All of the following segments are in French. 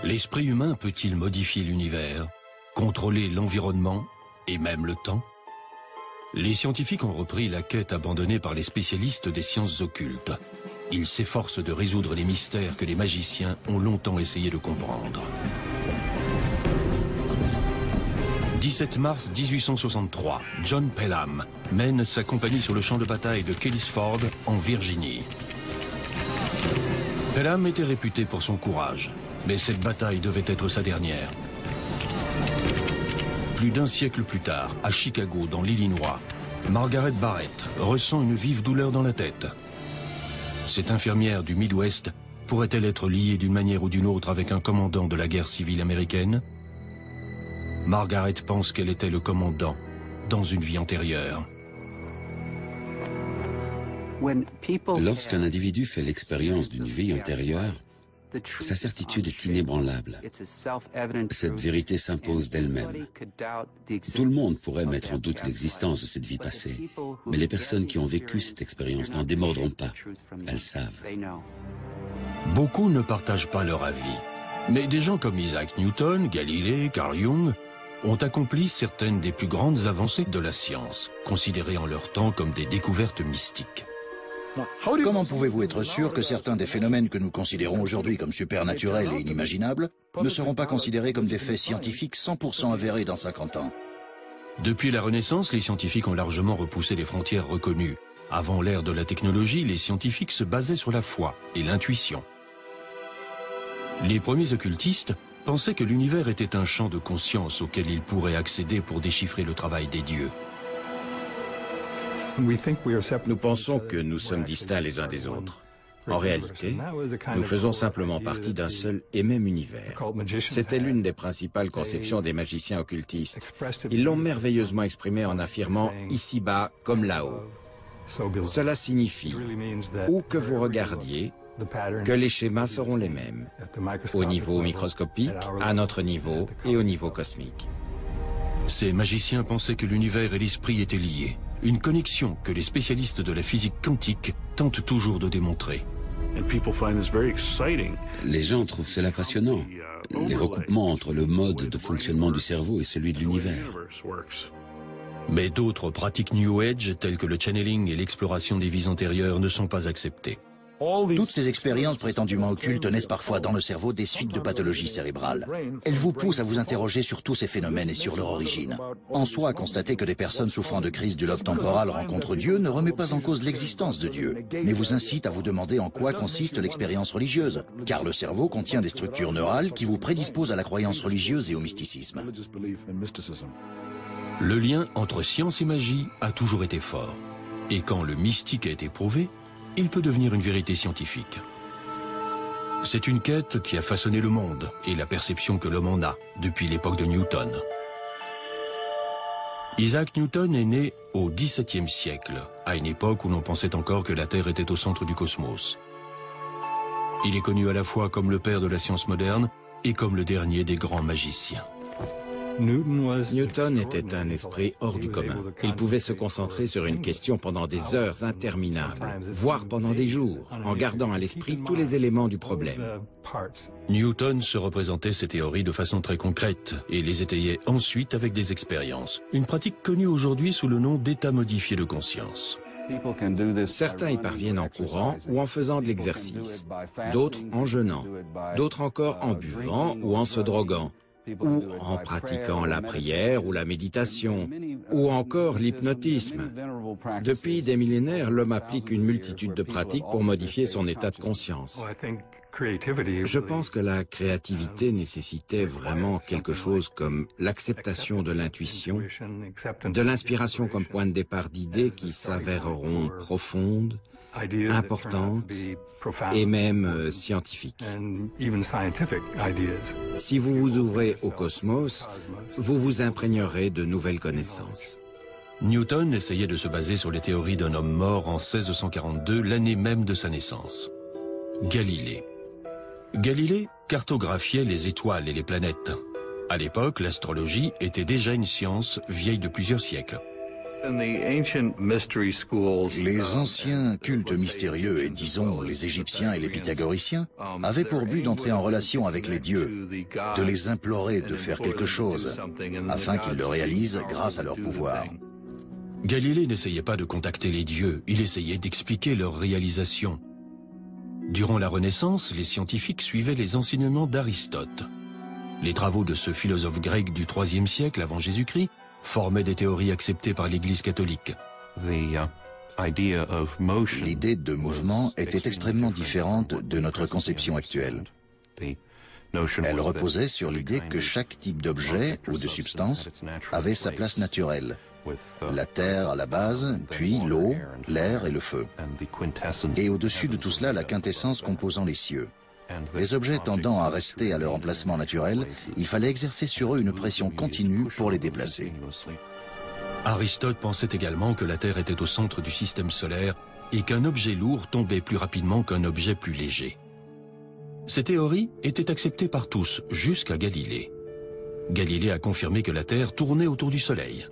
L'esprit humain peut-il modifier l'univers, contrôler l'environnement et même le temps? Les scientifiques ont repris la quête abandonnée par les spécialistes des sciences occultes. Ils s'efforcent de résoudre les mystères que les magiciens ont longtemps essayé de comprendre. 17 mars 1863, John Pelham mène sa compagnie sur le champ de bataille de Kellysford, en Virginie. Pelham était réputé pour son courage, mais cette bataille devait être sa dernière. Plus d'un siècle plus tard, à Chicago, dans l'Illinois, Margaret Barrett ressent une vive douleur dans la tête. Cette infirmière du Midwest pourrait-elle être liée d'une manière ou d'une autre avec un commandant de la guerre civile américaine? Margaret pense qu'elle était le commandant dans une vie antérieure. Lorsqu'un individu fait l'expérience d'une vie antérieure, sa certitude est inébranlable. Cette vérité s'impose d'elle-même. Tout le monde pourrait mettre en doute l'existence de cette vie passée, mais les personnes qui ont vécu cette expérience n'en démordront pas. Elles savent. Beaucoup ne partagent pas leur avis, mais des gens comme Isaac Newton, Galilée, Carl Jung ont accompli certaines des plus grandes avancées de la science, considérées en leur temps comme des découvertes mystiques. Comment pouvez-vous être sûr que certains des phénomènes que nous considérons aujourd'hui comme supernaturels et inimaginables ne seront pas considérés comme des faits scientifiques 100% avérés dans 50 ans? Depuis la Renaissance, les scientifiques ont largement repoussé les frontières reconnues. Avant l'ère de la technologie, les scientifiques se basaient sur la foi et l'intuition. Les premiers occultistes pensaient que l'univers était un champ de conscience auquel ils pourraient accéder pour déchiffrer le travail des dieux. Nous pensons que nous sommes distincts les uns des autres. En réalité, nous faisons simplement partie d'un seul et même univers. C'était l'une des principales conceptions des magiciens occultistes. Ils l'ont merveilleusement exprimé en affirmant « ici-bas comme là-haut ». Cela signifie, où que vous regardiez, que les schémas seront les mêmes, au niveau microscopique, à notre niveau et au niveau cosmique. Ces magiciens pensaient que l'univers et l'esprit étaient liés, une connexion que les spécialistes de la physique quantique tentent toujours de démontrer. Les gens trouvent cela passionnant, les recoupements entre le mode de fonctionnement du cerveau et celui de l'univers. Mais d'autres pratiques New Age, telles que le channeling et l'exploration des vies antérieures, ne sont pas acceptées. Toutes ces expériences prétendument occultes naissent parfois dans le cerveau des suites de pathologies cérébrales. Elles vous poussent à vous interroger sur tous ces phénomènes et sur leur origine. En soi, constater que des personnes souffrant de crise du lobe temporal rencontrent Dieu ne remet pas en cause l'existence de Dieu, mais vous incite à vous demander en quoi consiste l'expérience religieuse, car le cerveau contient des structures neurales qui vous prédisposent à la croyance religieuse et au mysticisme. Le lien entre science et magie a toujours été fort. Et quand le mystique a été prouvé, il peut devenir une vérité scientifique. C'est une quête qui a façonné le monde et la perception que l'homme en a depuis l'époque de Newton. Isaac Newton est né au XVIIe siècle, à une époque où l'on pensait encore que la Terre était au centre du cosmos. Il est connu à la fois comme le père de la science moderne et comme le dernier des grands magiciens. Newton était un esprit hors du commun. Il pouvait se concentrer sur une question pendant des heures interminables, voire pendant des jours, en gardant à l'esprit tous les éléments du problème. Newton se représentait ses théories de façon très concrète et les étayait ensuite avec des expériences. Une pratique connue aujourd'hui sous le nom d'état modifié de conscience. Certains y parviennent en courant ou en faisant de l'exercice, d'autres en jeûnant, d'autres encore en buvant ou en se droguant, ou en pratiquant la prière ou la méditation, ou encore l'hypnotisme. Depuis des millénaires, l'homme applique une multitude de pratiques pour modifier son état de conscience. Je pense que la créativité nécessitait vraiment quelque chose comme l'acceptation de l'intuition, de l'inspiration comme point de départ d'idées qui s'avéreront profondes, importantes et même scientifiques. Si vous vous ouvrez au cosmos, vous vous imprégnerez de nouvelles connaissances. Newton essayait de se baser sur les théories d'un homme mort en 1642, l'année même de sa naissance. Galilée. Galilée cartographiait les étoiles et les planètes. À l'époque, l'astrologie était déjà une science vieille de plusieurs siècles. Les anciens cultes mystérieux, et disons les Égyptiens et les Pythagoriciens, avaient pour but d'entrer en relation avec les dieux, de les implorer de faire quelque chose, afin qu'ils le réalisent grâce à leur pouvoir. Galilée n'essayait pas de contacter les dieux, il essayait d'expliquer leur réalisation. Durant la Renaissance, les scientifiques suivaient les enseignements d'Aristote. Les travaux de ce philosophe grec du IIIe siècle avant Jésus-Christ formaient des théories acceptées par l'Église catholique. L'idée de mouvement était extrêmement différente de notre conception actuelle. Elle reposait sur l'idée que chaque type d'objet ou de substance avait sa place naturelle. La terre à la base, puis l'eau, l'air et le feu. Et au-dessus de tout cela, la quintessence composant les cieux. Les objets tendant à rester à leur emplacement naturel, il fallait exercer sur eux une pression continue pour les déplacer. Aristote pensait également que la Terre était au centre du système solaire et qu'un objet lourd tombait plus rapidement qu'un objet plus léger. Ces théories étaient acceptées par tous, jusqu'à Galilée. Galilée a confirmé que la Terre tournait autour du Soleil.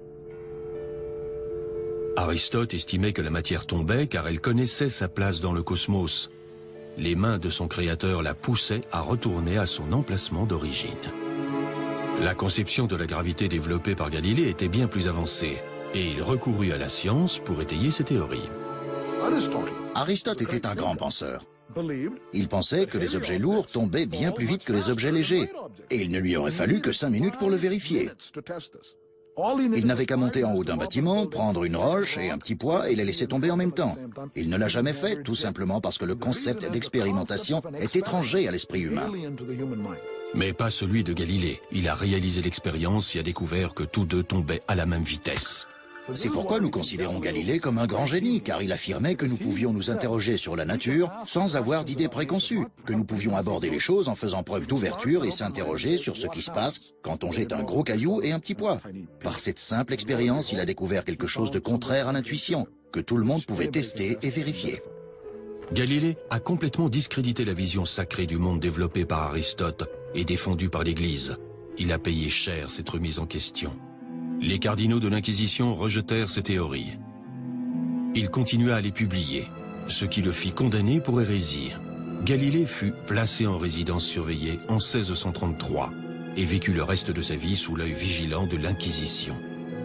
Aristote estimait que la matière tombait car elle connaissait sa place dans le cosmos. Les mains de son créateur la poussaient à retourner à son emplacement d'origine. La conception de la gravité développée par Galilée était bien plus avancée, et il recourut à la science pour étayer ses théories. Aristote était un grand penseur. Il pensait que les objets lourds tombaient bien plus vite que les objets légers, et il ne lui aurait fallu que 5 minutes pour le vérifier. Il n'avait qu'à monter en haut d'un bâtiment, prendre une roche et un petit poids et les laisser tomber en même temps. Il ne l'a jamais fait, tout simplement parce que le concept d'expérimentation est étranger à l'esprit humain. Mais pas celui de Galilée. Il a réalisé l'expérience et a découvert que tous deux tombaient à la même vitesse. C'est pourquoi nous considérons Galilée comme un grand génie, car il affirmait que nous pouvions nous interroger sur la nature sans avoir d'idées préconçues, que nous pouvions aborder les choses en faisant preuve d'ouverture et s'interroger sur ce qui se passe quand on jette un gros caillou et un petit poids. Par cette simple expérience, il a découvert quelque chose de contraire à l'intuition, que tout le monde pouvait tester et vérifier. Galilée a complètement discrédité la vision sacrée du monde développée par Aristote et défendue par l'Église. Il a payé cher cette remise en question. Les cardinaux de l'Inquisition rejetèrent ces théories. Il continua à les publier, ce qui le fit condamner pour hérésie. Galilée fut placé en résidence surveillée en 1633 et vécut le reste de sa vie sous l'œil vigilant de l'Inquisition.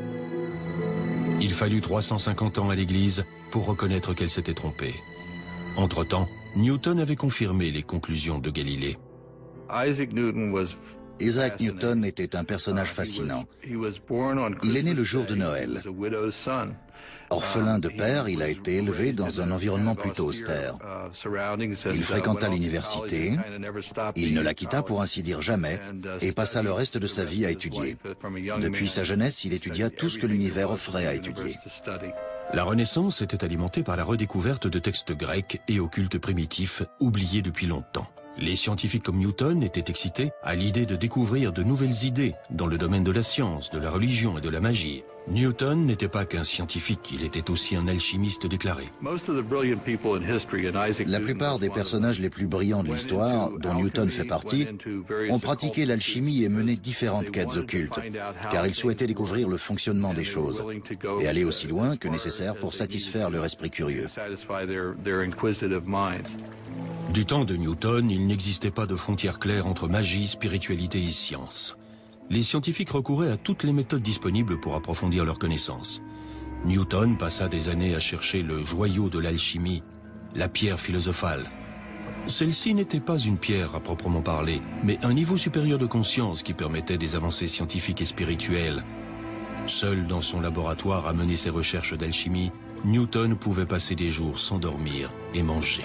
Il fallut 350 ans à l'Église pour reconnaître qu'elle s'était trompée. Entre-temps, Newton avait confirmé les conclusions de Galilée. Isaac Newton était un personnage fascinant. Il est né le jour de Noël. Orphelin de père, il a été élevé dans un environnement plutôt austère. Il fréquenta l'université, il ne la quitta pour ainsi dire jamais, et passa le reste de sa vie à étudier. Depuis sa jeunesse, il étudia tout ce que l'univers offrait à étudier. La Renaissance était alimentée par la redécouverte de textes grecs et occultes primitifs, oubliés depuis longtemps. Les scientifiques comme Newton étaient excités à l'idée de découvrir de nouvelles idées dans le domaine de la science, de la religion et de la magie. Newton n'était pas qu'un scientifique, il était aussi un alchimiste déclaré. La plupart des personnages les plus brillants de l'histoire, dont Newton fait partie, ont pratiqué l'alchimie et mené différentes quêtes occultes, car ils souhaitaient découvrir le fonctionnement des choses et aller aussi loin que nécessaire pour satisfaire leur esprit curieux. Du temps de Newton, il n'existait pas de frontière claire entre magie, spiritualité et science. Les scientifiques recouraient à toutes les méthodes disponibles pour approfondir leurs connaissances. Newton passa des années à chercher le joyau de l'alchimie, la pierre philosophale. Celle-ci n'était pas une pierre à proprement parler, mais un niveau supérieur de conscience qui permettait des avancées scientifiques et spirituelles. Seul dans son laboratoire à mener ses recherches d'alchimie, Newton pouvait passer des jours sans dormir et manger.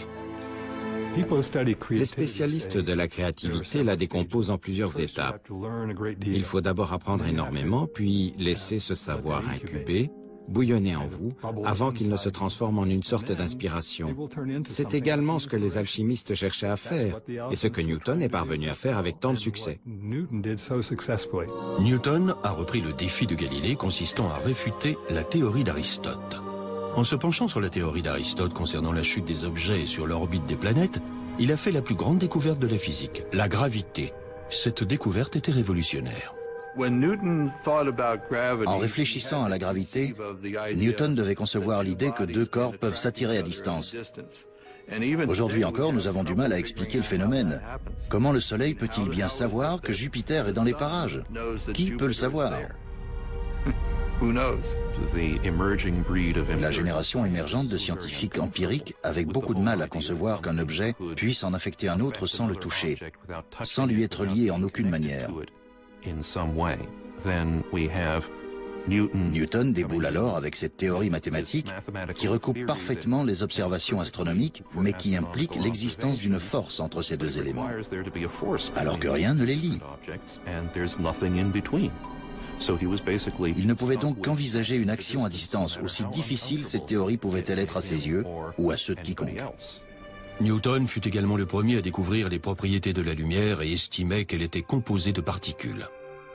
Les spécialistes de la créativité la décomposent en plusieurs étapes. Il faut d'abord apprendre énormément, puis laisser ce savoir incuber, bouillonner en vous, avant qu'il ne se transforme en une sorte d'inspiration. C'est également ce que les alchimistes cherchaient à faire, et ce que Newton est parvenu à faire avec tant de succès. Newton a repris le défi de Galilée consistant à réfuter la théorie d'Aristote. En se penchant sur la théorie d'Aristote concernant la chute des objets et sur l'orbite des planètes, il a fait la plus grande découverte de la physique, la gravité. Cette découverte était révolutionnaire. En réfléchissant à la gravité, Newton devait concevoir l'idée que deux corps peuvent s'attirer à distance. Aujourd'hui encore, nous avons du mal à expliquer le phénomène. Comment le Soleil peut-il bien savoir que Jupiter est dans les parages? Qui peut le savoir? La génération émergente de scientifiques empiriques avec beaucoup de mal à concevoir qu'un objet puisse en affecter un autre sans le toucher, sans lui être lié en aucune manière. Newton déboule alors avec cette théorie mathématique qui recoupe parfaitement les observations astronomiques, mais qui implique l'existence d'une force entre ces deux éléments, alors que rien ne les lie. Il ne pouvait donc qu'envisager une action à distance, aussi difficile cette théorie pouvait-elle être à ses yeux ou à ceux de quiconque. Newton fut également le premier à découvrir les propriétés de la lumière et estimait qu'elle était composée de particules.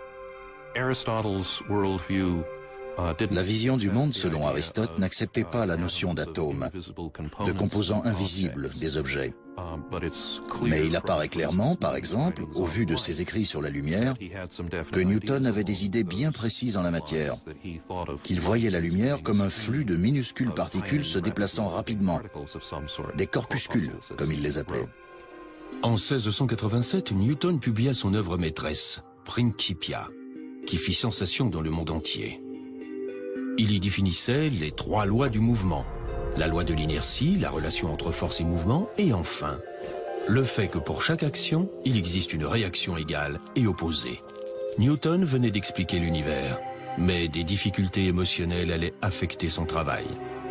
La vision du monde, selon Aristote, n'acceptait pas la notion d'atome, de composants invisibles des objets. Mais il apparaît clairement, par exemple, au vu de ses écrits sur la lumière, que Newton avait des idées bien précises en la matière, qu'il voyait la lumière comme un flux de minuscules particules se déplaçant rapidement, des corpuscules, comme il les appelait. En 1687, Newton publia son œuvre maîtresse, Principia, qui fit sensation dans le monde entier. Il y définissait les trois lois du mouvement, la loi de l'inertie, la relation entre force et mouvement, et enfin, le fait que pour chaque action, il existe une réaction égale et opposée. Newton venait d'expliquer l'univers, mais des difficultés émotionnelles allaient affecter son travail.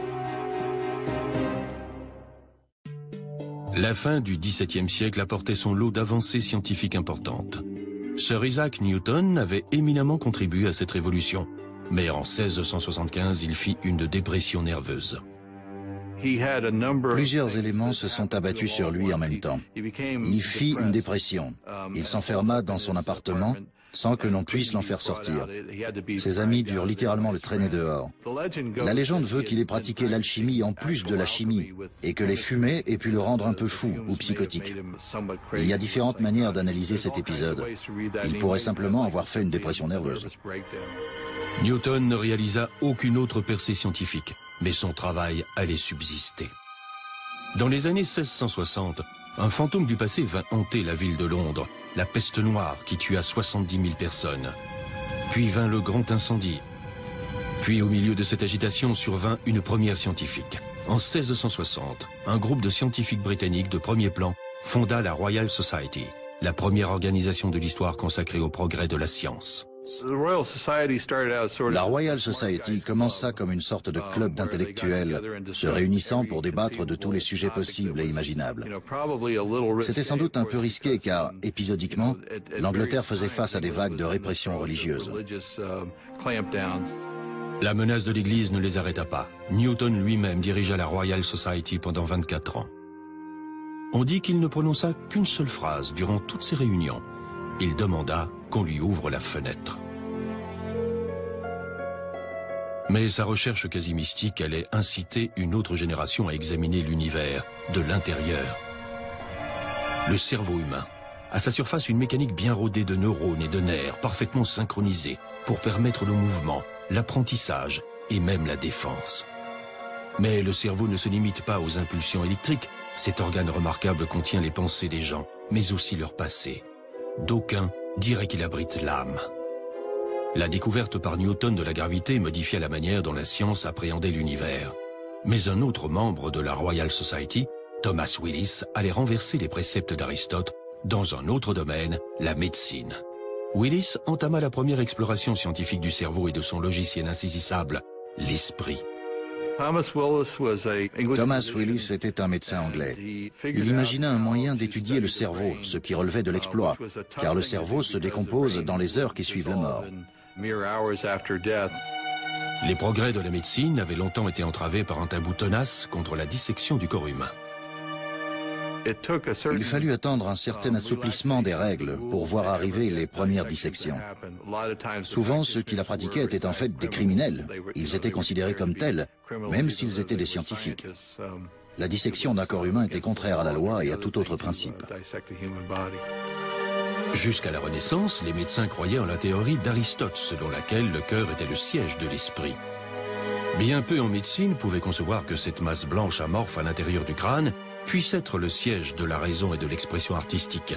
La fin du XVIIe siècle apportait son lot d'avancées scientifiques importantes. Sir Isaac Newton avait éminemment contribué à cette révolution, mais en 1675, il fit une dépression nerveuse. Plusieurs éléments se sont abattus sur lui en même temps. Il fit une dépression. Il s'enferma dans son appartement sans que l'on puisse l'en faire sortir. Ses amis durent littéralement le traîner dehors. La légende veut qu'il ait pratiqué l'alchimie en plus de la chimie et que les fumées aient pu le rendre un peu fou ou psychotique. Il y a différentes manières d'analyser cet épisode. Il pourrait simplement avoir fait une dépression nerveuse. Newton ne réalisa aucune autre percée scientifique, mais son travail allait subsister. Dans les années 1660, un fantôme du passé vint hanter la ville de Londres, la peste noire qui tua 70 000 personnes. Puis vint le grand incendie. Puis au milieu de cette agitation survint une première scientifique. En 1660, un groupe de scientifiques britanniques de premier plan fonda la Royal Society, la première organisation de l'histoire consacrée au progrès de la science. La Royal Society commença comme une sorte de club d'intellectuels se réunissant pour débattre de tous les sujets possibles et imaginables. C'était sans doute un peu risqué car, épisodiquement, l'Angleterre faisait face à des vagues de répression religieuse. La menace de l'Église ne les arrêta pas. Newton lui-même dirigea la Royal Society pendant 24 ans. On dit qu'il ne prononça qu'une seule phrase durant toutes ces réunions. Il demanda qu'on lui ouvre la fenêtre. Mais sa recherche quasi mystique allait inciter une autre génération à examiner l'univers de l'intérieur. Le cerveau humain. À sa surface, une mécanique bien rodée de neurones et de nerfs, parfaitement synchronisés pour permettre le mouvement, l'apprentissage et même la défense. Mais le cerveau ne se limite pas aux impulsions électriques. Cet organe remarquable contient les pensées des gens, mais aussi leur passé. D'aucuns diraient qu'il abrite l'âme. La découverte par Newton de la gravité modifia la manière dont la science appréhendait l'univers. Mais un autre membre de la Royal Society, Thomas Willis, allait renverser les préceptes d'Aristote dans un autre domaine, la médecine. Willis entama la première exploration scientifique du cerveau et de son logiciel insaisissable, l'esprit. Thomas Willis était un médecin anglais. Il imagina un moyen d'étudier le cerveau, ce qui relevait de l'exploit, car le cerveau se décompose dans les heures qui suivent la mort. Les progrès de la médecine avaient longtemps été entravés par un tabou tenace contre la dissection du corps humain. Il fallut attendre un certain assouplissement des règles pour voir arriver les premières dissections. Souvent, ceux qui la pratiquaient étaient en fait des criminels. Ils étaient considérés comme tels, même s'ils étaient des scientifiques. La dissection d'un corps humain était contraire à la loi et à tout autre principe. Jusqu'à la Renaissance, les médecins croyaient en la théorie d'Aristote, selon laquelle le cœur était le siège de l'esprit. Bien peu en médecine pouvaient concevoir que cette masse blanche amorphe à l'intérieur du crâne puisse être le siège de la raison et de l'expression artistique.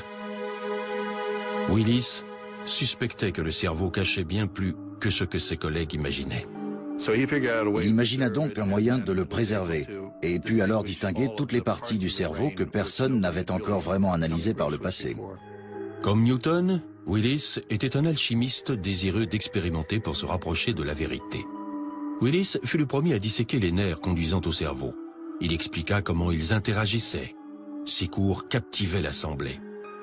Willis suspectait que le cerveau cachait bien plus que ce que ses collègues imaginaient. Il imagina donc un moyen de le préserver et put alors distinguer toutes les parties du cerveau que personne n'avait encore vraiment analysées par le passé. Comme Newton, Willis était un alchimiste désireux d'expérimenter pour se rapprocher de la vérité. Willis fut le premier à disséquer les nerfs conduisant au cerveau. Il expliqua comment ils interagissaient. Ses cours captivaient l'Assemblée.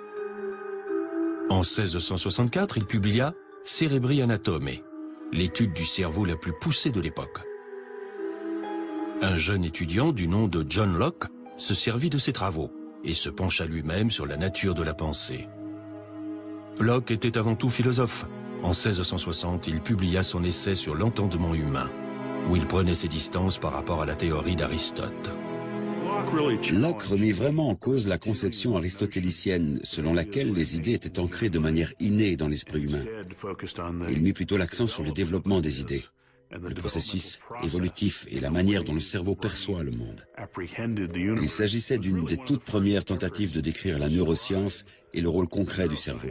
En 1664, il publia « Cerebri Anatome », l'étude du cerveau la plus poussée de l'époque. Un jeune étudiant du nom de John Locke se servit de ses travaux et se pencha lui-même sur la nature de la pensée. Locke était avant tout philosophe. En 1660, il publia son essai sur l'entendement humain, où il prenait ses distances par rapport à la théorie d'Aristote. Locke remit vraiment en cause la conception aristotélicienne, selon laquelle les idées étaient ancrées de manière innée dans l'esprit humain. Il mit plutôt l'accent sur le développement des idées, le processus évolutif et la manière dont le cerveau perçoit le monde. Il s'agissait d'une des toutes premières tentatives de décrire la neuroscience et le rôle concret du cerveau.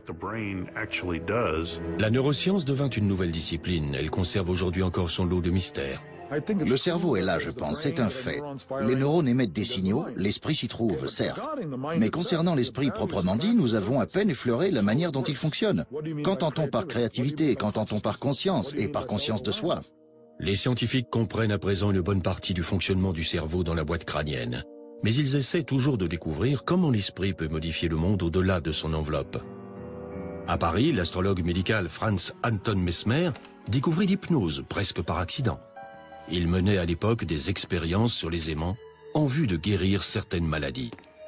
La neuroscience devint une nouvelle discipline. Elle conserve aujourd'hui encore son lot de mystères. Le cerveau est là, je pense, c'est un fait. Les neurones émettent des signaux, l'esprit s'y trouve, certes. Mais concernant l'esprit proprement dit, nous avons à peine effleuré la manière dont il fonctionne. Qu'entend-on par créativité, qu'entend-on par conscience et par conscience de soi? Les scientifiques comprennent à présent une bonne partie du fonctionnement du cerveau dans la boîte crânienne. Mais ils essaient toujours de découvrir comment l'esprit peut modifier le monde au-delà de son enveloppe. À Paris, l'astrologue médical Franz Anton Mesmer découvrit l'hypnose presque par accident. Il menait à l'époque des expériences sur les aimants en vue de guérir certaines maladies.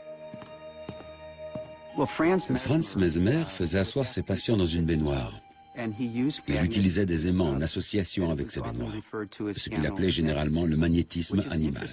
Franz Mesmer faisait asseoir ses patients dans une baignoire. Il utilisait des aimants en association avec ces baignoires, ce qu'il appelait généralement le magnétisme animal.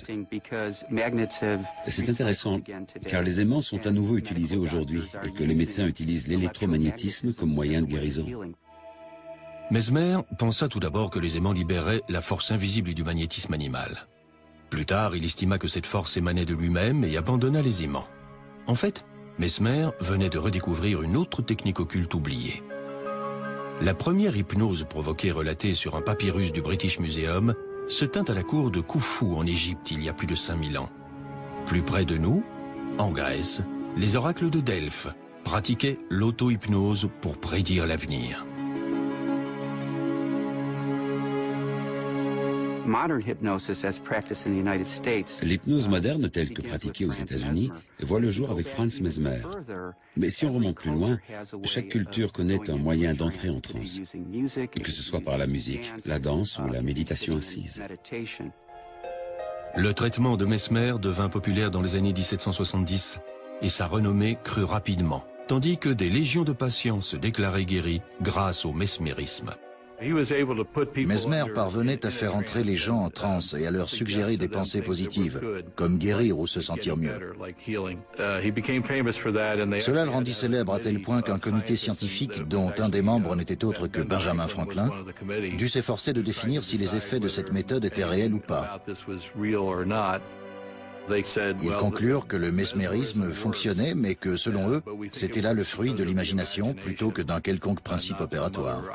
C'est intéressant, car les aimants sont à nouveau utilisés aujourd'hui et que les médecins utilisent l'électromagnétisme comme moyen de guérison. Mesmer pensa tout d'abord que les aimants libéraient la force invisible du magnétisme animal. Plus tard, il estima que cette force émanait de lui-même et abandonna les aimants. En fait, Mesmer venait de redécouvrir une autre technique occulte oubliée. La première hypnose provoquée relatée sur un papyrus du British Museum se tint à la cour de Khufu en Égypte il y a plus de 5000 ans. Plus près de nous, en Grèce, les oracles de Delphes pratiquaient l'auto-hypnose pour prédire l'avenir. L'hypnose moderne telle que pratiquée aux États-Unis voit le jour avec Franz Mesmer. Mais si on remonte plus loin, chaque culture connaît un moyen d'entrer en transe, que ce soit par la musique, la danse ou la méditation assise. Le traitement de Mesmer devint populaire dans les années 1770 et sa renommée crut rapidement, tandis que des légions de patients se déclaraient guéris grâce au mesmérisme. Mesmer parvenait à faire entrer les gens en transe et à leur suggérer des pensées positives, comme guérir ou se sentir mieux. Cela le rendit célèbre à tel point qu'un comité scientifique, dont un des membres n'était autre que Benjamin Franklin, dut s'efforcer de définir si les effets de cette méthode étaient réels ou pas. Ils conclurent que le mesmérisme fonctionnait, mais que, selon eux, c'était là le fruit de l'imagination plutôt que d'un quelconque principe opératoire.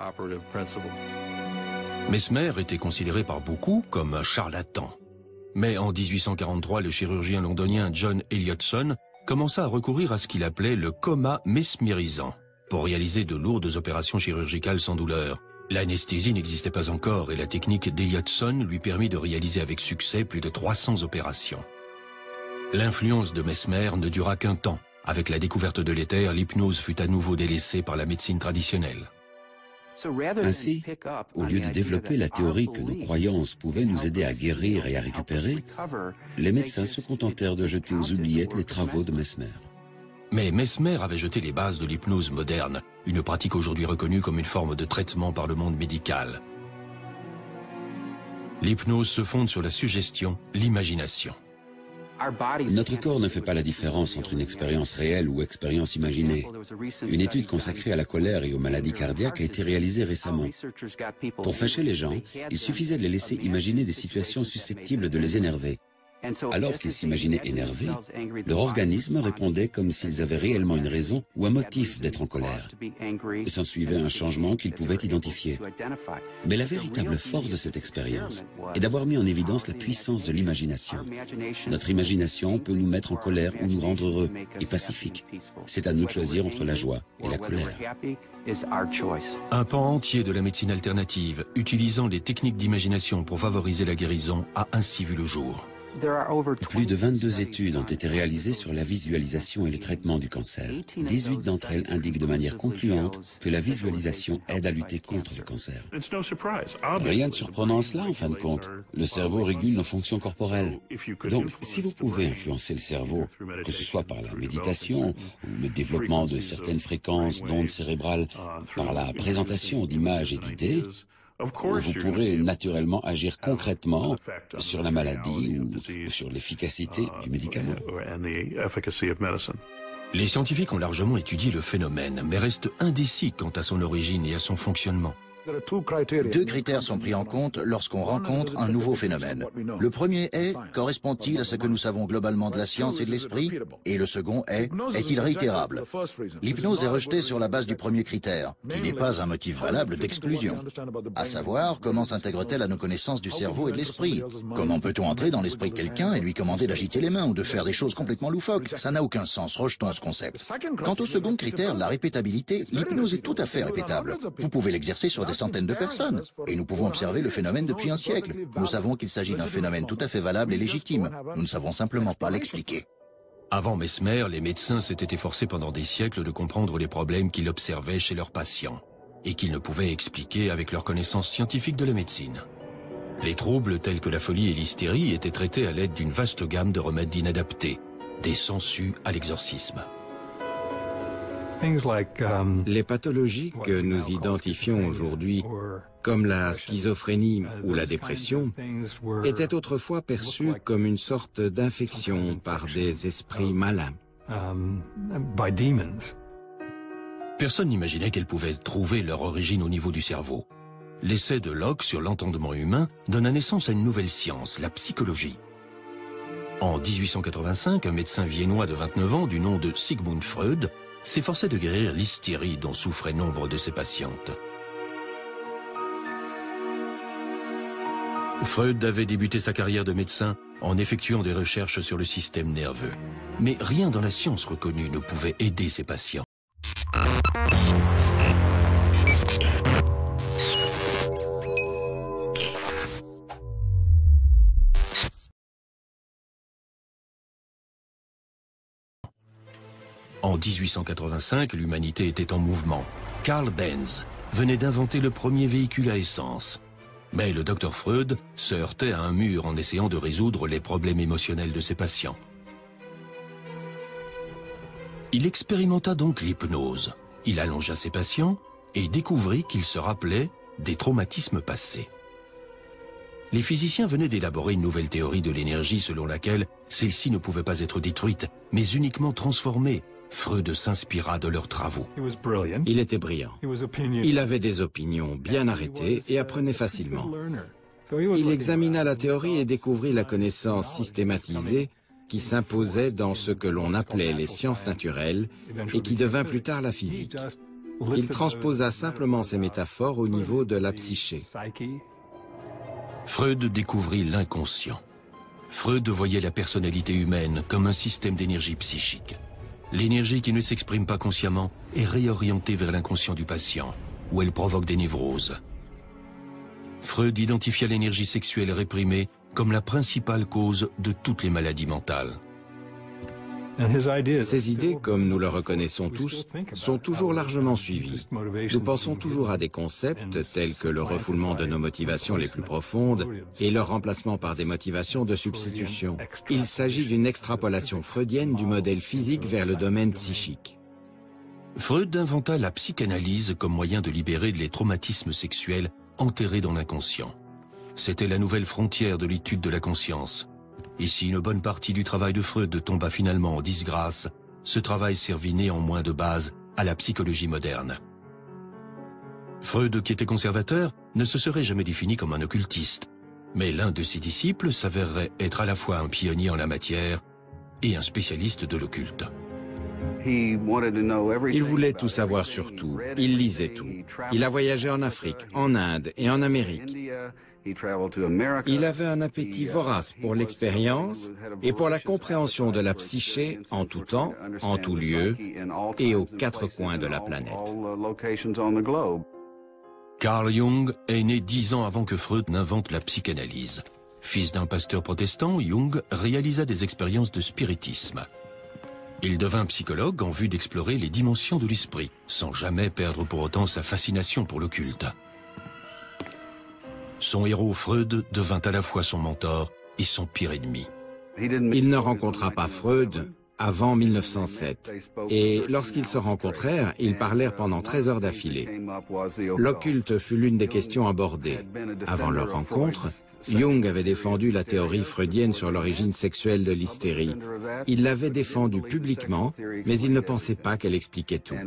Mesmer était considéré par beaucoup comme un charlatan. Mais en 1843, le chirurgien londonien John Elliotson commença à recourir à ce qu'il appelait le coma mesmérisant pour réaliser de lourdes opérations chirurgicales sans douleur. L'anesthésie n'existait pas encore et la technique d'Elliotson lui permit de réaliser avec succès plus de 300 opérations. L'influence de Mesmer ne dura qu'un temps. Avec la découverte de l'éther, l'hypnose fut à nouveau délaissée par la médecine traditionnelle. Ainsi, au lieu de développer la théorie que nos croyances pouvaient nous aider à guérir et à récupérer, les médecins se contentèrent de jeter aux oubliettes les travaux de Mesmer. Mais Mesmer avait jeté les bases de l'hypnose moderne, une pratique aujourd'hui reconnue comme une forme de traitement par le monde médical. L'hypnose se fonde sur la suggestion, l'imagination. Notre corps ne fait pas la différence entre une expérience réelle ou expérience imaginée. Une étude consacrée à la colère et aux maladies cardiaques a été réalisée récemment. Pour fâcher les gens, il suffisait de les laisser imaginer des situations susceptibles de les énerver. Alors qu'ils s'imaginaient énervés, leur organisme répondait comme s'ils avaient réellement une raison ou un motif d'être en colère. Et s'ensuivait un changement qu'ils pouvaient identifier. Mais la véritable force de cette expérience est d'avoir mis en évidence la puissance de l'imagination. Notre imagination peut nous mettre en colère ou nous rendre heureux et pacifiques. C'est à nous de choisir entre la joie et la colère. Un pan entier de la médecine alternative, utilisant les techniques d'imagination pour favoriser la guérison, a ainsi vu le jour. Plus de 22 études ont été réalisées sur la visualisation et le traitement du cancer. 18 d'entre elles indiquent de manière concluante que la visualisation aide à lutter contre le cancer. Rien de surprenant en cela, en fin de compte. Le cerveau régule nos fonctions corporelles. Donc, si vous pouvez influencer le cerveau, que ce soit par la méditation ou le développement de certaines fréquences d'ondes cérébrales, par la présentation d'images et d'idées, vous pourrez naturellement agir concrètement sur la maladie ou sur l'efficacité du médicament. Les scientifiques ont largement étudié le phénomène, mais restent indécis quant à son origine et à son fonctionnement. Deux critères sont pris en compte lorsqu'on rencontre un nouveau phénomène. Le premier est, correspond-il à ce que nous savons globalement de la science et de l'esprit? Et le second est-il réitérable? L'hypnose est rejetée sur la base du premier critère, qui n'est pas un motif valable d'exclusion. À savoir, comment s'intègre-t-elle à nos connaissances du cerveau et de l'esprit? Comment peut-on entrer dans l'esprit de quelqu'un et lui commander d'agiter les mains ou de faire des choses complètement loufoques? Ça n'a aucun sens, rejetons ce concept. Quant au second critère, la répétabilité, l'hypnose est tout à fait répétable. Vous pouvez l'exercer sur des centaines de personnes, et nous pouvons observer le phénomène depuis un siècle. Nous savons qu'il s'agit d'un phénomène tout à fait valable et légitime. Nous ne savons simplement pas l'expliquer. Avant Mesmer, les médecins s'étaient efforcés pendant des siècles de comprendre les problèmes qu'ils observaient chez leurs patients, et qu'ils ne pouvaient expliquer avec leur connaissance scientifique de la médecine. Les troubles tels que la folie et l'hystérie étaient traités à l'aide d'une vaste gamme de remèdes inadaptés, des sangsues à l'exorcisme. Les pathologies que nous identifions aujourd'hui, comme la schizophrénie ou la dépression, étaient autrefois perçues comme une sorte d'infection par des esprits malins. Personne n'imaginait qu'elles pouvaient trouver leur origine au niveau du cerveau. L'essai de Locke sur l'entendement humain donna naissance à une nouvelle science, la psychologie. En 1885, un médecin viennois de 29 ans du nom de Sigmund Freud s'efforçait de guérir l'hystérie dont souffraient nombre de ses patientes. Freud avait débuté sa carrière de médecin en effectuant des recherches sur le système nerveux. Mais rien dans la science reconnue ne pouvait aider ses patients. En 1885, l'humanité était en mouvement. Carl Benz venait d'inventer le premier véhicule à essence. Mais le docteur Freud se heurtait à un mur en essayant de résoudre les problèmes émotionnels de ses patients. Il expérimenta donc l'hypnose. Il allongea ses patients et découvrit qu'ils se rappelaient des traumatismes passés. Les physiciens venaient d'élaborer une nouvelle théorie de l'énergie selon laquelle celle-ci ne pouvait pas être détruite, mais uniquement transformée. Freud s'inspira de leurs travaux. Il était brillant. Il avait des opinions bien arrêtées et apprenait facilement. Il examina la théorie et découvrit la connaissance systématisée qui s'imposait dans ce que l'on appelait les sciences naturelles et qui devint plus tard la physique. Il transposa simplement ces métaphores au niveau de la psyché. Freud découvrit l'inconscient. Freud voyait la personnalité humaine comme un système d'énergie psychique. L'énergie qui ne s'exprime pas consciemment est réorientée vers l'inconscient du patient, où elle provoque des névroses. Freud identifia l'énergie sexuelle réprimée comme la principale cause de toutes les maladies mentales. Ces idées, comme nous le reconnaissons tous, sont toujours largement suivies. Nous pensons toujours à des concepts tels que le refoulement de nos motivations les plus profondes et leur remplacement par des motivations de substitution. Il s'agit d'une extrapolation freudienne du modèle physique vers le domaine psychique. Freud inventa la psychanalyse comme moyen de libérer les traumatismes sexuels enterrés dans l'inconscient. C'était la nouvelle frontière de l'étude de la conscience. Et si une bonne partie du travail de Freud tomba finalement en disgrâce, ce travail servit néanmoins de base à la psychologie moderne. Freud, qui était conservateur, ne se serait jamais défini comme un occultiste, mais l'un de ses disciples s'avérerait être à la fois un pionnier en la matière et un spécialiste de l'occulte. Il voulait tout savoir sur tout, il lisait tout. Il a voyagé en Afrique, en Inde et en Amérique. Il avait un appétit vorace pour l'expérience et pour la compréhension de la psyché en tout temps, en tout lieu et aux quatre coins de la planète. Carl Jung est né 10 ans avant que Freud n'invente la psychanalyse. Fils d'un pasteur protestant, Jung réalisa des expériences de spiritisme. Il devint psychologue en vue d'explorer les dimensions de l'esprit, sans jamais perdre pour autant sa fascination pour l'occulte. Son héros Freud devint à la fois son mentor et son pire ennemi. Il ne rencontra pas Freud avant 1907, et lorsqu'ils se rencontrèrent, ils parlèrent pendant 13 heures d'affilée. L'occulte fut l'une des questions abordées. Avant leur rencontre, Jung avait défendu la théorie freudienne sur l'origine sexuelle de l'hystérie. Il l'avait défendue publiquement, mais il ne pensait pas qu'elle expliquait tout.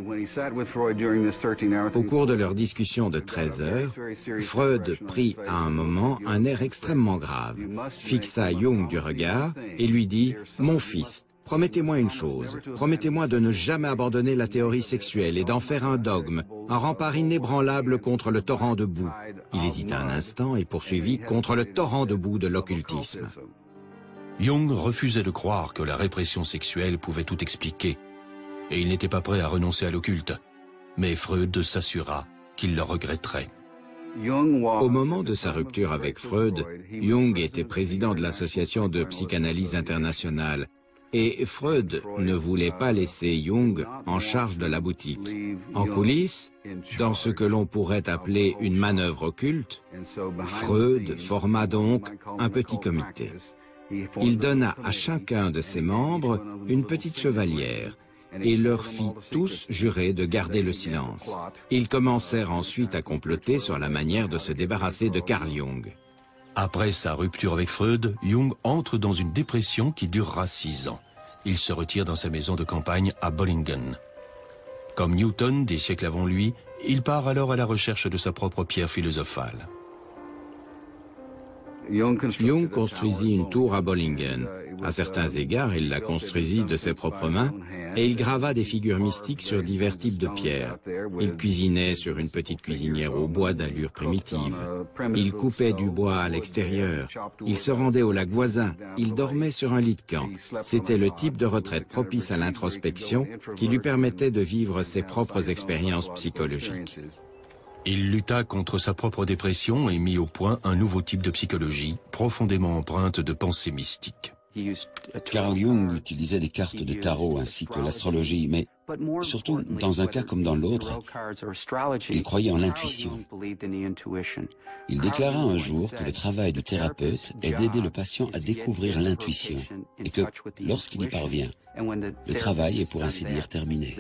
Au cours de leur discussion de 13 heures, Freud prit à un moment un air extrêmement grave, fixa Jung du regard et lui dit « Mon fils, promettez-moi une chose, promettez-moi de ne jamais abandonner la théorie sexuelle et d'en faire un dogme, un rempart inébranlable contre le torrent de boue. » Il hésita un instant et poursuivit « contre le torrent de boue de l'occultisme. » Jung refusait de croire que la répression sexuelle pouvait tout expliquer, et il n'était pas prêt à renoncer à l'occulte. Mais Freud s'assura qu'il le regretterait. Au moment de sa rupture avec Freud, Jung était président de l'Association de psychanalyse internationale. Et Freud ne voulait pas laisser Jung en charge de la boutique. En coulisses, dans ce que l'on pourrait appeler une manœuvre occulte, Freud forma donc un petit comité. Il donna à chacun de ses membres une petite chevalière et leur fit tous jurer de garder le silence. Ils commencèrent ensuite à comploter sur la manière de se débarrasser de Carl Jung. Après sa rupture avec Freud, Jung entre dans une dépression qui durera 6 ans. Il se retire dans sa maison de campagne à Bollingen. Comme Newton, des siècles avant lui, il part alors à la recherche de sa propre pierre philosophale. Jung construisit une tour à Bollingen. À certains égards, il la construisit de ses propres mains et il grava des figures mystiques sur divers types de pierres. Il cuisinait sur une petite cuisinière au bois d'allure primitive. Il coupait du bois à l'extérieur. Il se rendait au lac voisin. Il dormait sur un lit de camp. C'était le type de retraite propice à l'introspection qui lui permettait de vivre ses propres expériences psychologiques. Il lutta contre sa propre dépression et mit au point un nouveau type de psychologie, profondément empreinte de pensées mystiques. Carl Jung utilisait des cartes de tarot ainsi que l'astrologie, mais surtout, dans un cas comme dans l'autre, il croyait en l'intuition. Il déclara un jour que le travail du thérapeute est d'aider le patient à découvrir l'intuition et que, lorsqu'il y parvient, le travail est pour ainsi dire terminé.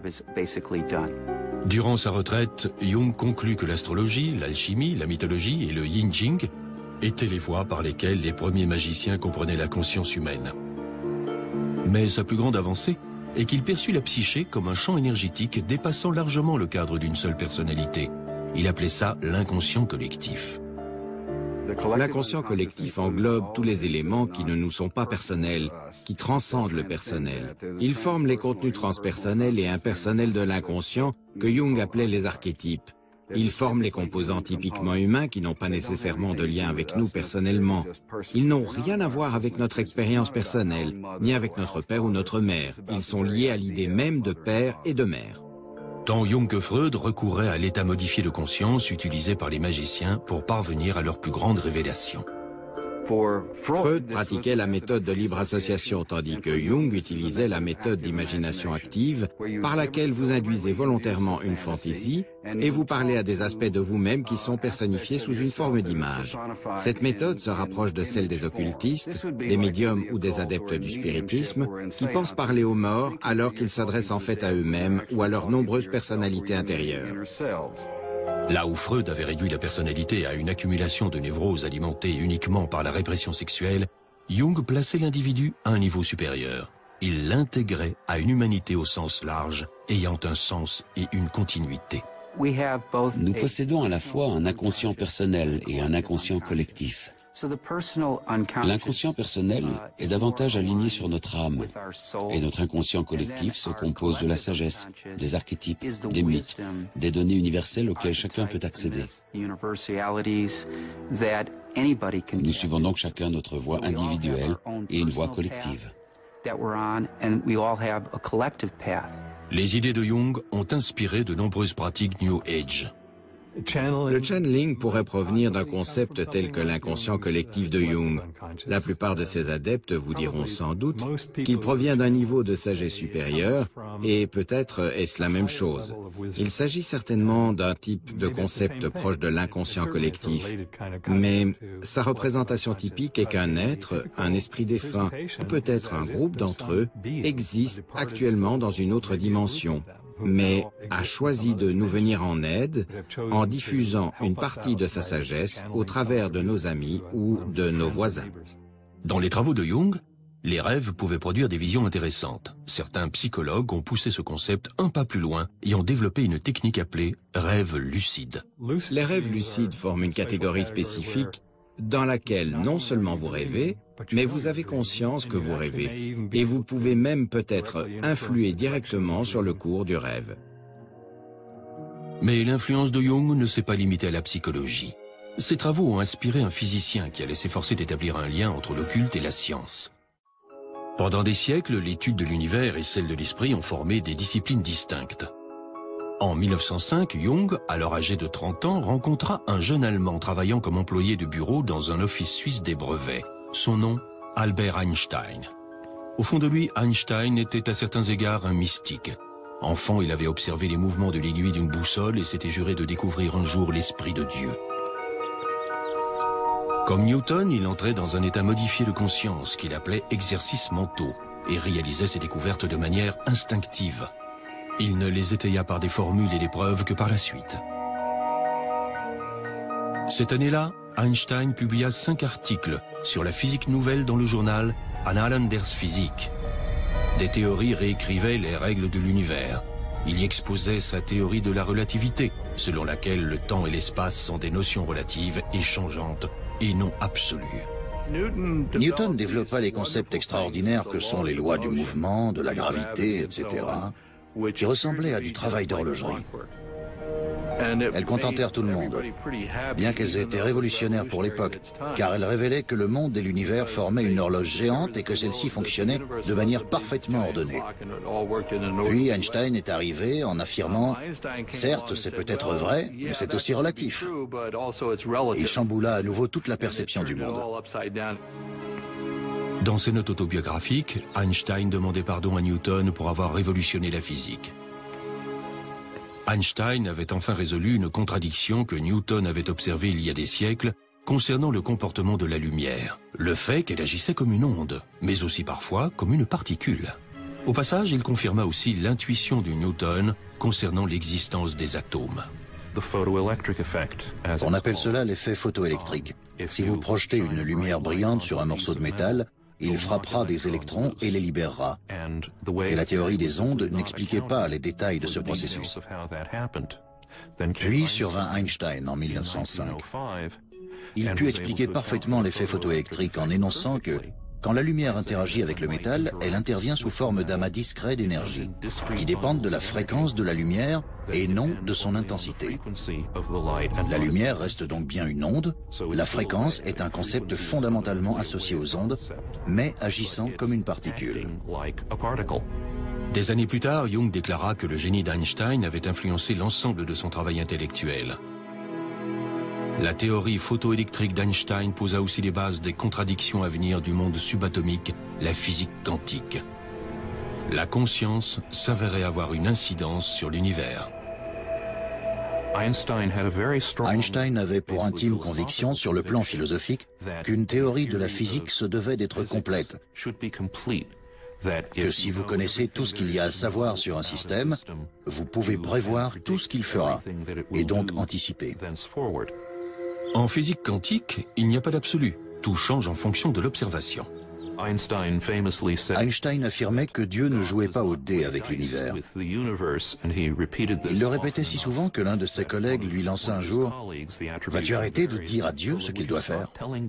Durant sa retraite, Jung conclut que l'astrologie, l'alchimie, la mythologie et le yin-jing étaient les voies par lesquelles les premiers magiciens comprenaient la conscience humaine. Mais sa plus grande avancée est qu'il perçut la psyché comme un champ énergétique dépassant largement le cadre d'une seule personnalité. Il appelait ça l'inconscient collectif. L'inconscient collectif englobe tous les éléments qui ne nous sont pas personnels, qui transcendent le personnel. Ils forment les contenus transpersonnels et impersonnels de l'inconscient que Jung appelait les archétypes. Ils forment les composants typiquement humains qui n'ont pas nécessairement de lien avec nous personnellement. Ils n'ont rien à voir avec notre expérience personnelle, ni avec notre père ou notre mère. Ils sont liés à l'idée même de père et de mère. Tant Jung que Freud recouraient à l'état modifié de conscience utilisé par les magiciens pour parvenir à leur plus grande révélation. Freud pratiquait la méthode de libre association, tandis que Jung utilisait la méthode d'imagination active, par laquelle vous induisez volontairement une fantaisie et vous parlez à des aspects de vous-même qui sont personnifiés sous une forme d'image. Cette méthode se rapproche de celle des occultistes, des médiums ou des adeptes du spiritisme, qui pensent parler aux morts alors qu'ils s'adressent en fait à eux-mêmes ou à leurs nombreuses personnalités intérieures. Là où Freud avait réduit la personnalité à une accumulation de névroses alimentées uniquement par la répression sexuelle, Jung plaçait l'individu à un niveau supérieur. Il l'intégrait à une humanité au sens large, ayant un sens et une continuité. Nous possédons à la fois un inconscient personnel et un inconscient collectif. L'inconscient personnel est davantage aligné sur notre âme, et notre inconscient collectif se compose de la sagesse, des archétypes, des mythes, des données universelles auxquelles chacun peut accéder. Nous suivons donc chacun notre voie individuelle et une voie collective. Les idées de Jung ont inspiré de nombreuses pratiques New Age. Le channeling pourrait provenir d'un concept tel que l'inconscient collectif de Jung. La plupart de ses adeptes vous diront sans doute qu'il provient d'un niveau de sagesse supérieur, et peut-être est-ce la même chose. Il s'agit certainement d'un type de concept proche de l'inconscient collectif, mais sa représentation typique est qu'un être, un esprit défunt, ou peut-être un groupe d'entre eux, existe actuellement dans une autre dimension, mais a choisi de nous venir en aide en diffusant une partie de sa sagesse au travers de nos amis ou de nos voisins. Dans les travaux de Jung, les rêves pouvaient produire des visions intéressantes. Certains psychologues ont poussé ce concept un pas plus loin et ont développé une technique appelée rêve lucide. Les rêves lucides forment une catégorie spécifique dans laquelle non seulement vous rêvez, mais vous avez conscience que vous rêvez, et vous pouvez même peut-être influer directement sur le cours du rêve. Mais l'influence de Jung ne s'est pas limitée à la psychologie. Ses travaux ont inspiré un physicien qui allait s'efforcer d'établir un lien entre l'occulte et la science. Pendant des siècles, l'étude de l'univers et celle de l'esprit ont formé des disciplines distinctes. En 1905, Jung, alors âgé de 30 ans, rencontra un jeune Allemand travaillant comme employé de bureau dans un office suisse des brevets. Son nom, Albert Einstein. Au fond de lui, Einstein était à certains égards un mystique. Enfant, il avait observé les mouvements de l'aiguille d'une boussole et s'était juré de découvrir un jour l'esprit de Dieu. Comme Newton, il entrait dans un état modifié de conscience qu'il appelait exercices mentaux et réalisait ses découvertes de manière instinctive. Il ne les étaya par des formules et des preuves que par la suite. Cette année-là, Einstein publia 5 articles sur la physique nouvelle dans le journal Annalen der Physik. Des théories réécrivaient les règles de l'univers. Il y exposait sa théorie de la relativité, selon laquelle le temps et l'espace sont des notions relatives et changeantes et non absolues. Newton développa les concepts extraordinaires que sont les lois du mouvement, de la gravité, etc., qui ressemblaient à du travail d'horlogerie. Elles contentèrent tout le monde, bien qu'elles aient été révolutionnaires pour l'époque, car elles révélaient que le monde et l'univers formaient une horloge géante et que celle-ci fonctionnait de manière parfaitement ordonnée. Puis Einstein est arrivé en affirmant « Certes, c'est peut-être vrai, mais c'est aussi relatif ». Il chamboula à nouveau toute la perception du monde. Dans ses notes autobiographiques, Einstein demandait pardon à Newton pour avoir révolutionné la physique. Einstein avait enfin résolu une contradiction que Newton avait observée il y a des siècles concernant le comportement de la lumière. Le fait qu'elle agissait comme une onde, mais aussi parfois comme une particule. Au passage, il confirma aussi l'intuition de Newton concernant l'existence des atomes. On appelle cela l'effet photoélectrique. Si vous projetez une lumière brillante sur un morceau de métal, il frappera des électrons et les libérera. Et la théorie des ondes n'expliquait pas les détails de ce processus. Puis survint Einstein en 1905. Il put expliquer parfaitement l'effet photoélectrique en énonçant que, quand la lumière interagit avec le métal, elle intervient sous forme d'amas discrets d'énergie, qui dépendent de la fréquence de la lumière et non de son intensité. La lumière reste donc bien une onde, la fréquence est un concept fondamentalement associé aux ondes, mais agissant comme une particule. Des années plus tard, Jung déclara que le génie d'Einstein avait influencé l'ensemble de son travail intellectuel. La théorie photoélectrique d'Einstein posa aussi les bases des contradictions à venir du monde subatomique, la physique quantique. La conscience s'avérait avoir une incidence sur l'univers. Einstein avait pour intime conviction, sur le plan philosophique, qu'une théorie de la physique se devait d'être complète. Que si vous connaissez tout ce qu'il y a à savoir sur un système, vous pouvez prévoir tout ce qu'il fera, et donc anticiper. En physique quantique, il n'y a pas d'absolu. Tout change en fonction de l'observation. Einstein affirmait que Dieu ne jouait pas au dé avec l'univers. Il le répétait si souvent que l'un de ses collègues lui lança un jour « Vas-tu arrêter de dire à Dieu ce qu'il doit faire ?»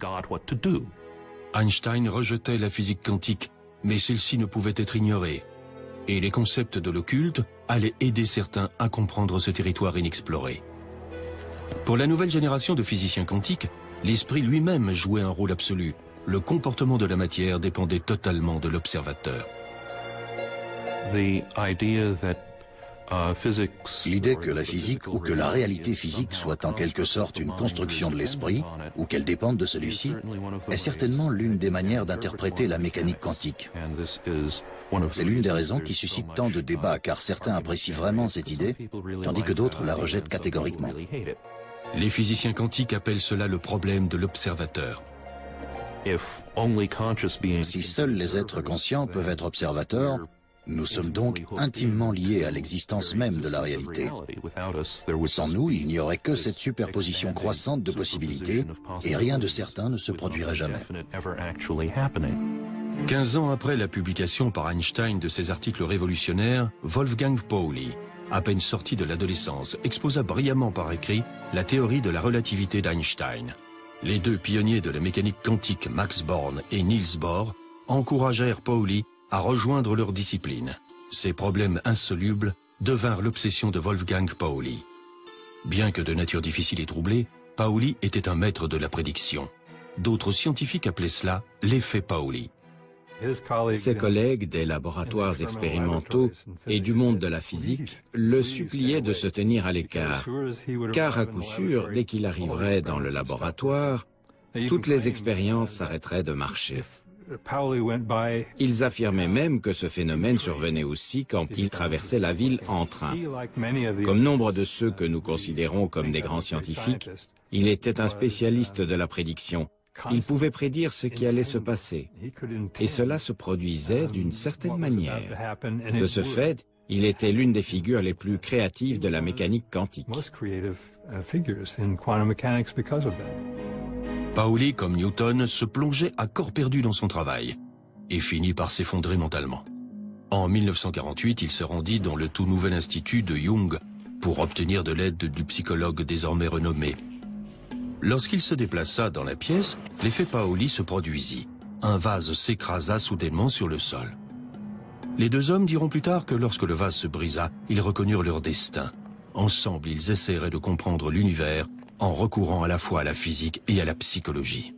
Einstein rejetait la physique quantique, mais celle-ci ne pouvait être ignorée. Et les concepts de l'occulte allaient aider certains à comprendre ce territoire inexploré. Pour la nouvelle génération de physiciens quantiques, l'esprit lui-même jouait un rôle absolu. Le comportement de la matière dépendait totalement de l'observateur. L'idée que la physique ou que la réalité physique soit en quelque sorte une construction de l'esprit, ou qu'elle dépende de celui-ci, est certainement l'une des manières d'interpréter la mécanique quantique. C'est l'une des raisons qui suscite tant de débats, car certains apprécient vraiment cette idée, tandis que d'autres la rejettent catégoriquement. Les physiciens quantiques appellent cela le problème de l'observateur. Si seuls les êtres conscients peuvent être observateurs, nous sommes donc intimement liés à l'existence même de la réalité. Sans nous, il n'y aurait que cette superposition croissante de possibilités et rien de certain ne se produirait jamais. 15 ans après la publication par Einstein de ses articles révolutionnaires, Wolfgang Pauli, à peine sorti de l'adolescence, exposa brillamment par écrit la théorie de la relativité d'Einstein. Les deux pionniers de la mécanique quantique, Max Born et Niels Bohr, encouragèrent Pauli à rejoindre leur discipline. Ces problèmes insolubles devinrent l'obsession de Wolfgang Pauli. Bien que de nature difficile et troublée, Pauli était un maître de la prédiction. D'autres scientifiques appelaient cela l'effet Pauli. Ses collègues des laboratoires expérimentaux et du monde de la physique le suppliaient de se tenir à l'écart, car à coup sûr, dès qu'il arriverait dans le laboratoire, toutes les expériences s'arrêteraient de marcher. Ils affirmaient même que ce phénomène survenait aussi quand il traversait la ville en train. Comme nombre de ceux que nous considérons comme des grands scientifiques, il était un spécialiste de la prédiction. Il pouvait prédire ce qui allait se passer. Et cela se produisait d'une certaine manière. De ce fait, il était l'une des figures les plus créatives de la mécanique quantique. Pauli, comme Newton, se plongeait à corps perdu dans son travail et finit par s'effondrer mentalement. En 1948, il se rendit dans le tout nouvel institut de Jung pour obtenir de l'aide du psychologue désormais renommé. Lorsqu'il se déplaça dans la pièce, l'effet Pauli se produisit. Un vase s'écrasa soudainement sur le sol. Les deux hommes diront plus tard que lorsque le vase se brisa, ils reconnurent leur destin. Ensemble, ils essaieraient de comprendre l'univers en recourant à la fois à la physique et à la psychologie.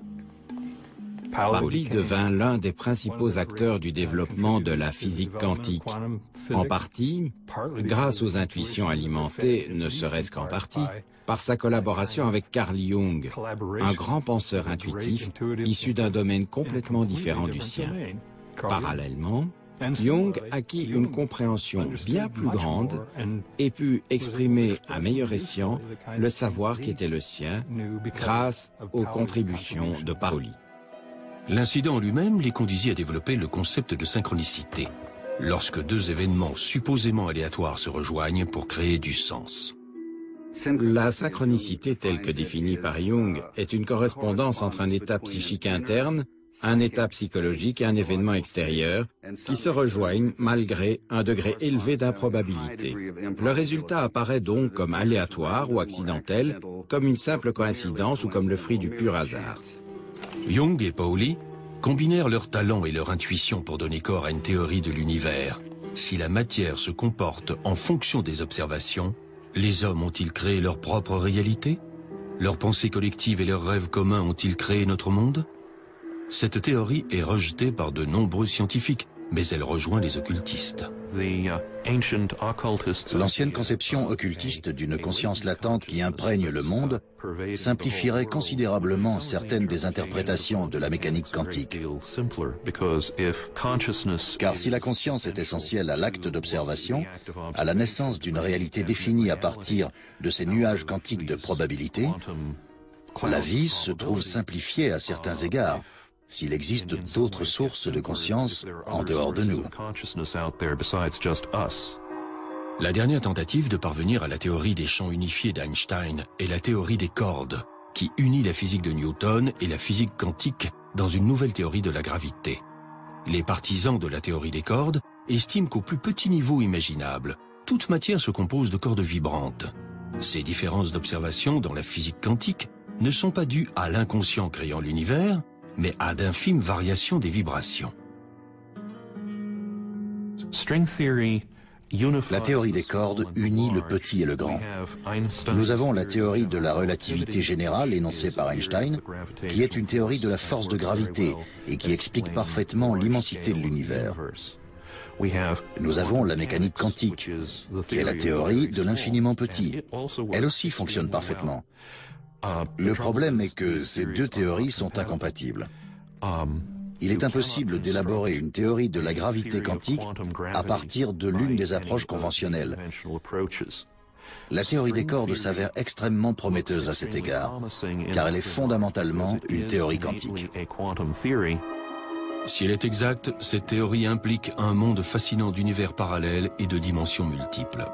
Pauli devint l'un des principaux acteurs du développement de la physique quantique, en partie grâce aux intuitions alimentées, ne serait-ce qu'en partie, par sa collaboration avec Carl Jung, un grand penseur intuitif issu d'un domaine complètement différent du sien. Parallèlement, Jung acquit une compréhension bien plus grande et put exprimer à meilleur escient le savoir qui était le sien grâce aux contributions de Pauli. L'incident lui-même les conduisit à développer le concept de synchronicité, lorsque deux événements supposément aléatoires se rejoignent pour créer du sens. La synchronicité telle que définie par Jung est une correspondance entre un état psychique interne, un état psychologique et un événement extérieur qui se rejoignent malgré un degré élevé d'improbabilité. Le résultat apparaît donc comme aléatoire ou accidentel, comme une simple coïncidence ou comme le fruit du pur hasard. Jung et Pauli combinèrent leur talent et leur intuition pour donner corps à une théorie de l'univers. Si la matière se comporte en fonction des observations, les hommes ont-ils créé leur propre réalité? Leurs pensées collectives et leurs rêves communs ont-ils créé notre monde? Cette théorie est rejetée par de nombreux scientifiques, mais elle rejoint les occultistes. L'ancienne conception occultiste d'une conscience latente qui imprègne le monde simplifierait considérablement certaines des interprétations de la mécanique quantique. Car si la conscience est essentielle à l'acte d'observation, à la naissance d'une réalité définie à partir de ces nuages quantiques de probabilité, la vie se trouve simplifiée à certains égards, s'il existe d'autres sources de conscience en dehors de nous. La dernière tentative de parvenir à la théorie des champs unifiés d'Einstein est la théorie des cordes, qui unit la physique de Newton et la physique quantique dans une nouvelle théorie de la gravité. Les partisans de la théorie des cordes estiment qu'au plus petit niveau imaginable, toute matière se compose de cordes vibrantes. Ces différences d'observation dans la physique quantique ne sont pas dues à l'inconscient créant l'univers, mais à d'infimes variations des vibrations. La théorie des cordes unit le petit et le grand. Nous avons la théorie de la relativité générale énoncée par Einstein, qui est une théorie de la force de gravité et qui explique parfaitement l'immensité de l'univers. Nous avons la mécanique quantique, qui est la théorie de l'infiniment petit. Elle aussi fonctionne parfaitement. Le problème est que ces deux théories sont incompatibles. Il est impossible d'élaborer une théorie de la gravité quantique à partir de l'une des approches conventionnelles. La théorie des cordes s'avère extrêmement prometteuse à cet égard, car elle est fondamentalement une théorie quantique. Si elle est exacte, cette théorie implique un monde fascinant d'univers parallèles et de dimensions multiples.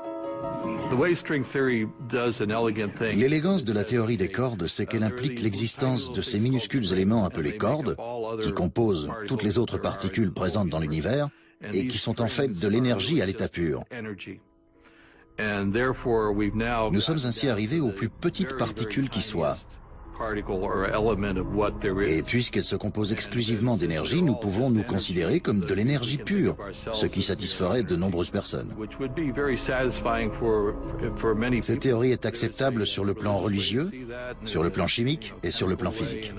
L'élégance de la théorie des cordes, c'est qu'elle implique l'existence de ces minuscules éléments appelés cordes, qui composent toutes les autres particules présentes dans l'univers, et qui sont en fait de l'énergie à l'état pur. Nous sommes ainsi arrivés aux plus petites particules qui soient. Et puisqu'elles se composent exclusivement d'énergie, nous pouvons nous considérer comme de l'énergie pure, ce qui satisferait de nombreuses personnes. Cette théorie est acceptable sur le plan religieux, sur le plan chimique et sur le plan physique.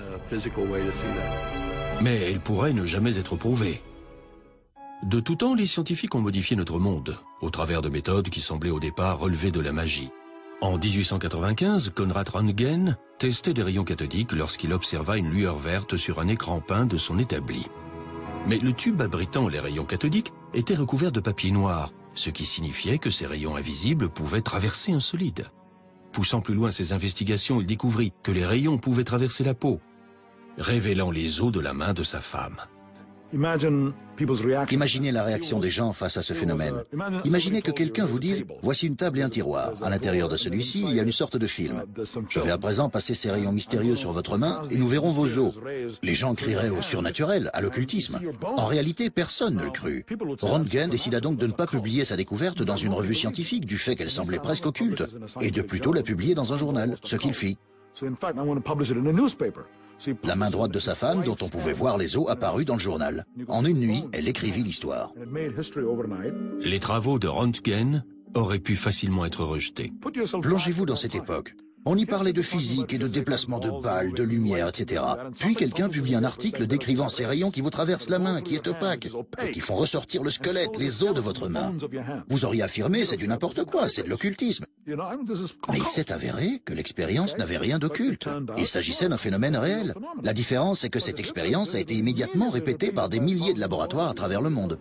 Mais elle pourrait ne jamais être prouvée. De tout temps, les scientifiques ont modifié notre monde, au travers de méthodes qui semblaient au départ relever de la magie. En 1895, Konrad Röntgen testait des rayons cathodiques lorsqu'il observa une lueur verte sur un écran peint de son établi. Mais le tube abritant les rayons cathodiques était recouvert de papier noir, ce qui signifiait que ces rayons invisibles pouvaient traverser un solide. Poussant plus loin ses investigations, il découvrit que les rayons pouvaient traverser la peau, révélant les os de la main de sa femme. Imaginez la réaction des gens face à ce phénomène. Imaginez que quelqu'un vous dise « Voici une table et un tiroir. À l'intérieur de celui-ci, il y a une sorte de film. Je vais à présent passer ces rayons mystérieux sur votre main et nous verrons vos os. » Les gens crieraient au surnaturel, à l'occultisme. En réalité, personne ne le crut. Röntgen décida donc de ne pas publier sa découverte dans une revue scientifique du fait qu'elle semblait presque occulte, et de plutôt la publier dans un journal, ce qu'il fit. La main droite de sa femme, dont on pouvait voir les os, apparut dans le journal. En une nuit, elle écrivit l'histoire. Les travaux de Röntgen auraient pu facilement être rejetés. Plongez-vous dans cette époque. On y parlait de physique et de déplacement de balles, de lumière, etc. Puis quelqu'un publie un article décrivant ces rayons qui vous traversent la main, qui est opaque, et qui font ressortir le squelette, les os de votre main. Vous auriez affirmé, c'est du n'importe quoi, c'est de l'occultisme. Mais il s'est avéré que l'expérience n'avait rien d'occulte. Il s'agissait d'un phénomène réel. La différence, c'est que cette expérience a été immédiatement répétée par des milliers de laboratoires à travers le monde.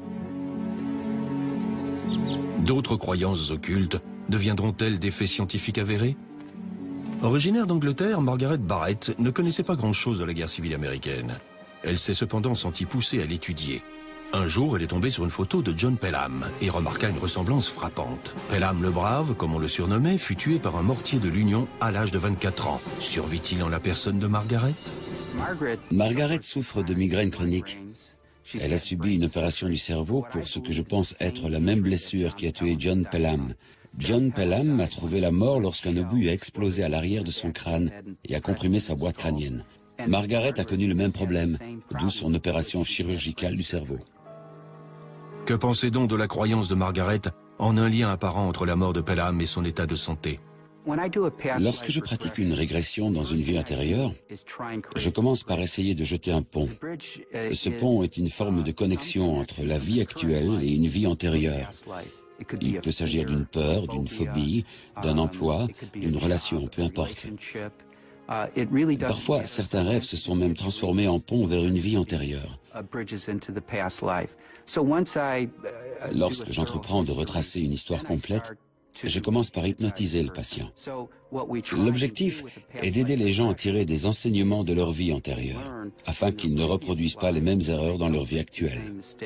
D'autres croyances occultes deviendront-elles des faits scientifiques avérés? Originaire d'Angleterre, Margaret Barrett ne connaissait pas grand-chose de la guerre civile américaine. Elle s'est cependant sentie poussée à l'étudier. Un jour, elle est tombée sur une photo de John Pelham et remarqua une ressemblance frappante. Pelham le Brave, comme on le surnommait, fut tué par un mortier de l'Union à l'âge de 24 ans. Survit-il en la personne de Margaret? Margaret souffre de migraine chronique. Elle a subi une opération du cerveau pour ce que je pense être la même blessure qui a tué John Pelham. John Pelham a trouvé la mort lorsqu'un obus a explosé à l'arrière de son crâne et a comprimé sa boîte crânienne. Margaret a connu le même problème, d'où son opération chirurgicale du cerveau. Que pensez donc de la croyance de Margaret en un lien apparent entre la mort de Pelham et son état de santé? Lorsque je pratique une régression dans une vie antérieure, je commence par essayer de jeter un pont. Ce pont est une forme de connexion entre la vie actuelle et une vie antérieure. Il peut s'agir d'une peur, d'une phobie, d'un emploi, d'une relation, peu importe. Parfois, certains rêves se sont même transformés en pont vers une vie antérieure. Lorsque j'entreprends de retracer une histoire complète, je commence par hypnotiser le patient. L'objectif est d'aider les gens à tirer des enseignements de leur vie antérieure, afin qu'ils ne reproduisent pas les mêmes erreurs dans leur vie actuelle.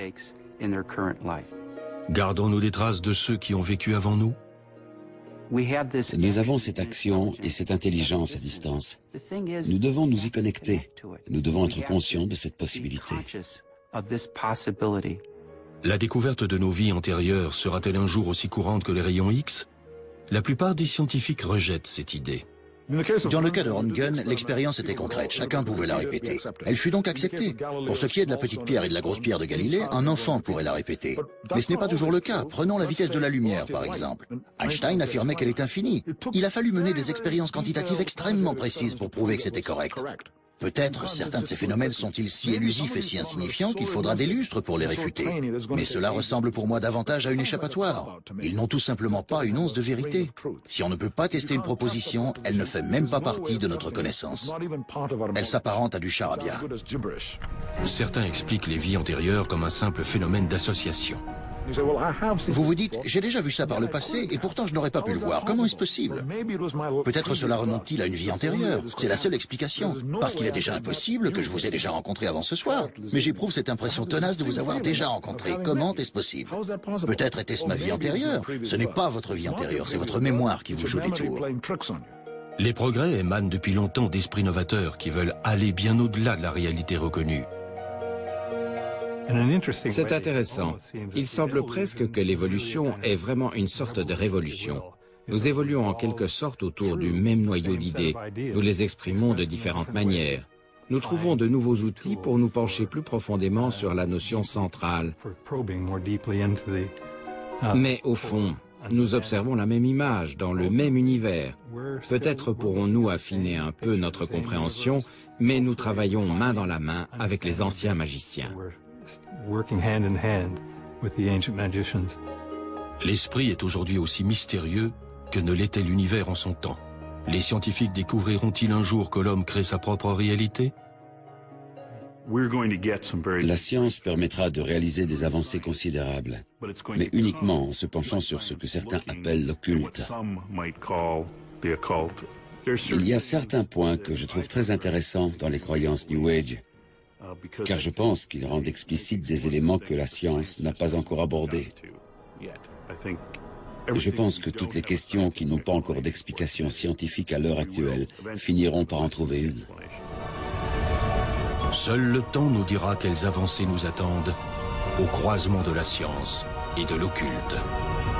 Gardons-nous des traces de ceux qui ont vécu avant nous? Nous avons cette action et cette intelligence à distance. Nous devons nous y connecter. Nous devons être conscients de cette possibilité. La découverte de nos vies antérieures sera-t-elle un jour aussi courante que les rayons X? La plupart des scientifiques rejettent cette idée. Dans le cas de Röntgen, l'expérience était concrète, chacun pouvait la répéter. Elle fut donc acceptée. Pour ce qui est de la petite pierre et de la grosse pierre de Galilée, un enfant pourrait la répéter. Mais ce n'est pas toujours le cas. Prenons la vitesse de la lumière, par exemple. Einstein affirmait qu'elle est infinie. Il a fallu mener des expériences quantitatives extrêmement précises pour prouver que c'était correct. Peut-être certains de ces phénomènes sont-ils si élusifs et si insignifiants qu'il faudra des lustres pour les réfuter. Mais cela ressemble pour moi davantage à une échappatoire. Ils n'ont tout simplement pas une once de vérité. Si on ne peut pas tester une proposition, elle ne fait même pas partie de notre connaissance. Elle s'apparente à du charabia. Certains expliquent les vies antérieures comme un simple phénomène d'association. Vous vous dites, j'ai déjà vu ça par le passé et pourtant je n'aurais pas pu le voir. Comment est-ce possible? Peut-être cela remonte-t-il à une vie antérieure. C'est la seule explication. Parce qu'il est déjà impossible que je vous ai déjà rencontré avant ce soir. Mais j'éprouve cette impression tenace de vous avoir déjà rencontré. Comment est-ce possible? Peut-être était-ce ma vie antérieure. Ce n'est pas votre vie antérieure, c'est votre mémoire qui vous joue des tours. Les progrès émanent depuis longtemps d'esprits novateurs qui veulent aller bien au-delà de la réalité reconnue. C'est intéressant. Il semble presque que l'évolution est vraiment une sorte de révolution. Nous évoluons en quelque sorte autour du même noyau d'idées. Nous les exprimons de différentes manières. Nous trouvons de nouveaux outils pour nous pencher plus profondément sur la notion centrale. Mais au fond, nous observons la même image dans le même univers. Peut-être pourrons-nous affiner un peu notre compréhension, mais nous travaillons main dans la main avec les anciens magiciens. L'esprit est aujourd'hui aussi mystérieux que ne l'était l'univers en son temps. Les scientifiques découvriront-ils un jour que l'homme crée sa propre réalité? La science permettra de réaliser des avancées considérables, mais uniquement en se penchant sur ce que certains appellent l'occulte. Il y a certains points que je trouve très intéressants dans les croyances New Age, car je pense qu'ils rendent explicites des éléments que la science n'a pas encore abordés. Je pense que toutes les questions qui n'ont pas encore d'explication scientifique à l'heure actuelle finiront par en trouver une. Seul le temps nous dira quelles avancées nous attendent au croisement de la science et de l'occulte.